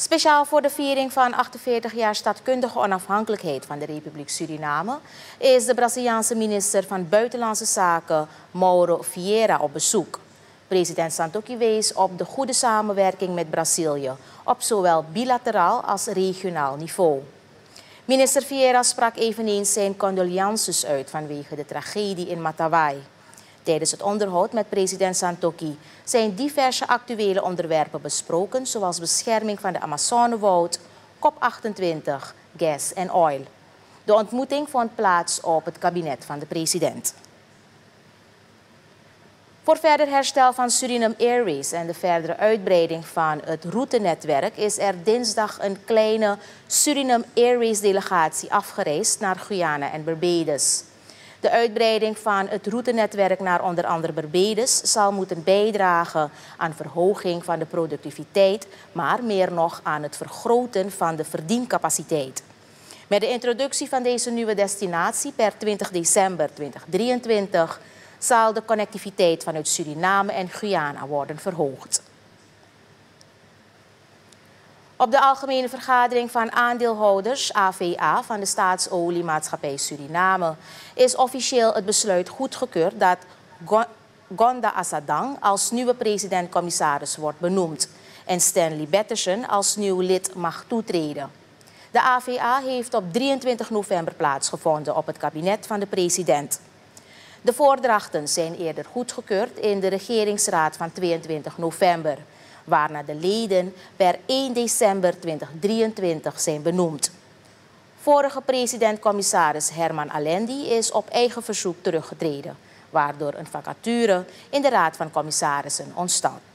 Speciaal voor de viering van 48 jaar staatkundige onafhankelijkheid van de Republiek Suriname is de Braziliaanse minister van Buitenlandse Zaken Mauro Vieira op bezoek. President Santokki wees op de goede samenwerking met Brazilië op zowel bilateraal als regionaal niveau. Minister Vieira sprak eveneens zijn condolences uit vanwege de tragedie in Matawai. Tijdens het onderhoud met president Santokki zijn diverse actuele onderwerpen besproken, zoals bescherming van de Amazonewoud, COP28, gas en oil. De ontmoeting vond plaats op het kabinet van de president. Voor verder herstel van Suriname Airways en de verdere uitbreiding van het routenetwerk is er dinsdag een kleine Suriname Airways delegatie afgereisd naar Guyana en Barbados. De uitbreiding van het routenetwerk naar onder andere Barbados zal moeten bijdragen aan verhoging van de productiviteit, maar meer nog aan het vergroten van de verdiencapaciteit. Met de introductie van deze nieuwe destinatie per 20 december 2023 zal de connectiviteit vanuit Suriname en Guyana worden verhoogd. Op de algemene vergadering van aandeelhouders AVA van de Staatsoliemaatschappij Suriname is officieel het besluit goedgekeurd dat Gonda Assadang als nieuwe president-commissaris wordt benoemd en Stanley Betterson als nieuw lid mag toetreden. De AVA heeft op 23 november plaatsgevonden op het kabinet van de president. De voordrachten zijn eerder goedgekeurd in de regeringsraad van 22 november, waarna de leden per 1 december 2023 zijn benoemd. Vorige president-commissaris Herman Alendi is op eigen verzoek teruggetreden, waardoor een vacature in de Raad van Commissarissen ontstond.